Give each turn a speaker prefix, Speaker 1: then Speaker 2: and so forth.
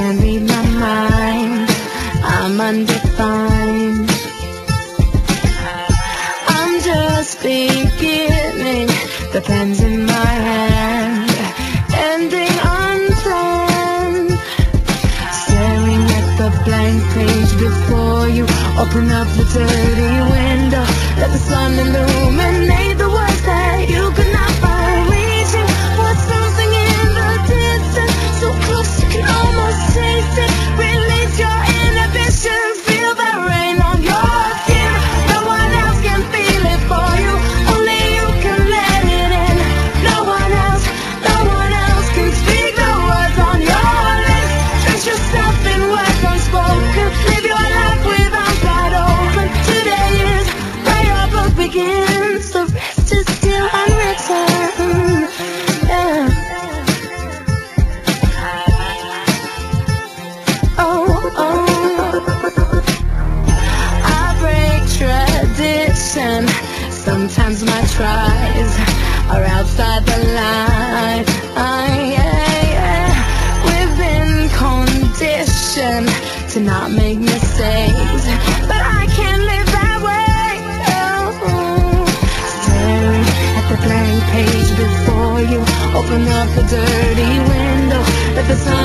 Speaker 1: can't read my mind, I'm undefined. I'm just beginning, the pen's in my hand, ending unplanned. Staring at the blank page before you, open up the dirty window, let the sun illuminate the words that you could not find. Reaching what's losing in the distance, so close you can almost taste it. Release your inhibition, feel the rain on your skin. No one else can feel it for you, only you can let it in. No one else can speak the words on your lips. Dress yourself in words unspoken, live your life with arms wide open. Today is where your book begins, the rest is still unwritten. Yeah. I break tradition. Sometimes my tries are outside the line. We've been conditioned to not make mistakes, but I can't live that way. Staring at the blank page before you, open up the dirty window, let the sun